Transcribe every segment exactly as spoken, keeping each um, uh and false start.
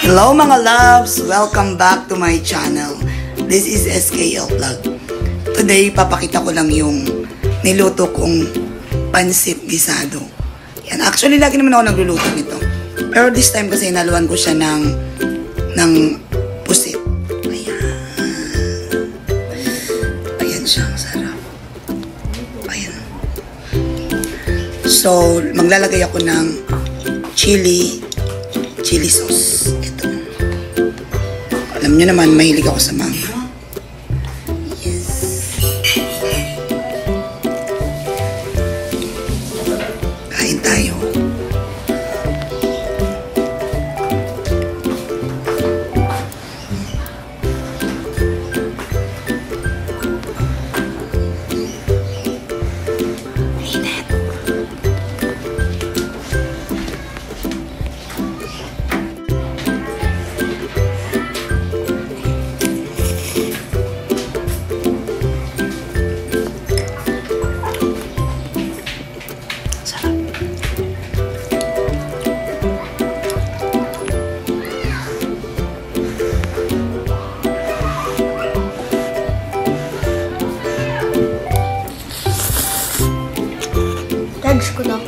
Hello mga loves! Welcome back to my channel. This is S K L Vlog. Today, papakita ko lang yung niluto kong pancit gisado. Yan. Actually, lagi naman ako nagluluto nito. Pero this time kasi naluan ko siya ng, ng pusit. Ayan. Ayan siya. Ang sarap. Ayan. So, maglalagay ako ng chili chili sauce. Ito. Alam nyo naman, mahilig ako sa manga. Yes. Kain tayo. Tags ko na.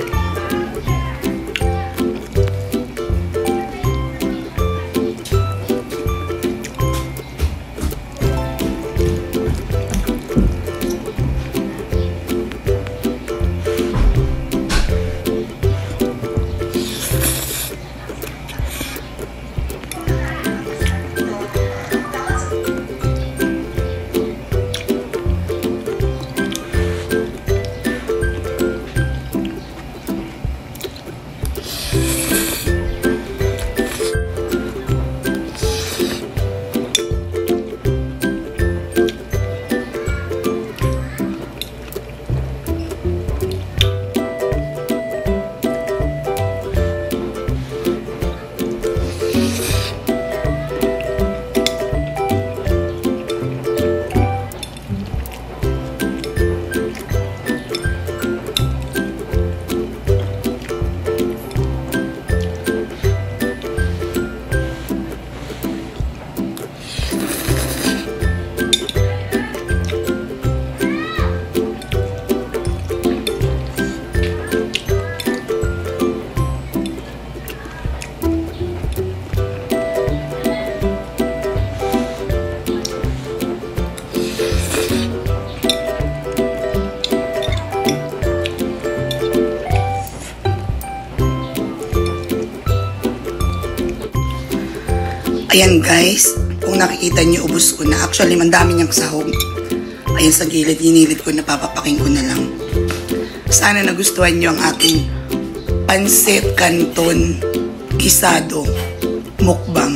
Ayan guys, kung nakikita niyo, ubos ko na. Actually, mandami niyang sahog. Ayan sa gilid, hinilid ko, napapapaking ko na lang. Sana nagustuhan niyo ang aking Pancit Canton Guisado Mukbang.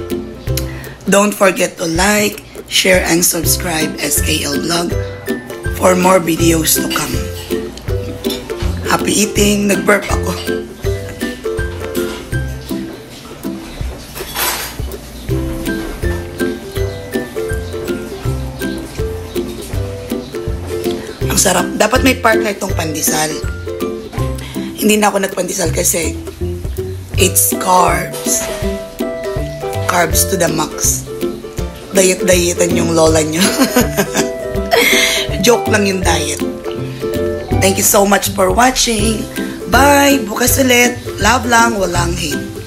Don't forget to like, share, and subscribe S K L Vlog for more videos to come. Happy eating! Nag-burp ako. Ang sarap. Dapat may partner itong pandesal. Hindi na ako nagpandesal kasi it's carbs. Carbs to the max. Diet-dietan yung lola nyo. Joke lang yung diet. Thank you so much for watching. Bye! Bukas ulit. Love lang, walang hate.